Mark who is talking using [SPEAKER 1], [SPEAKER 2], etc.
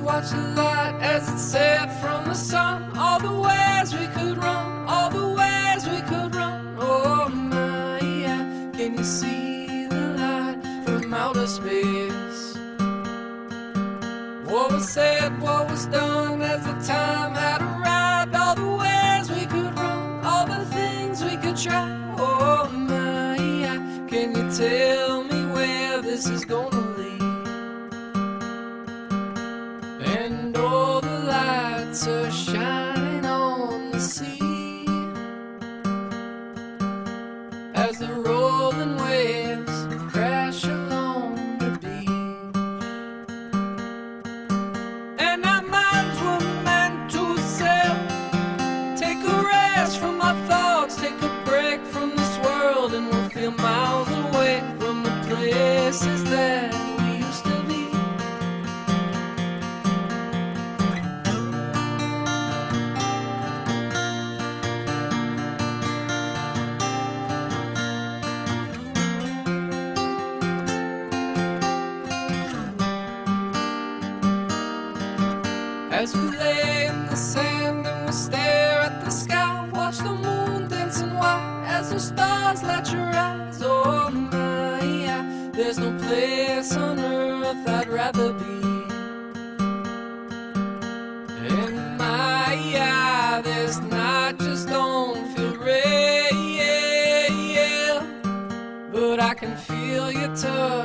[SPEAKER 1] watch the light as it set from the sun. All the ways we could run, all the ways we could run. Oh my, yeah. Can you see the light from outer space? What was said, what was done as the time had arrived. All the ways we could run, all the things we could try. Oh my, yeah. Can you tell me where this is gonna lead? And all the lights are shining on the sea as the rolling waves crash along the beach. And our minds were meant to sail, take a rest from our thoughts, take a break from this world, and we'll feel miles away from the places that we used to be. As we lay in the sand and we stare at the sky, watch the moon dancing white as the stars light your eyes. Oh my, yeah. There's no place on earth I'd rather be. And my, yeah, this night just don't feel real, but I can feel your touch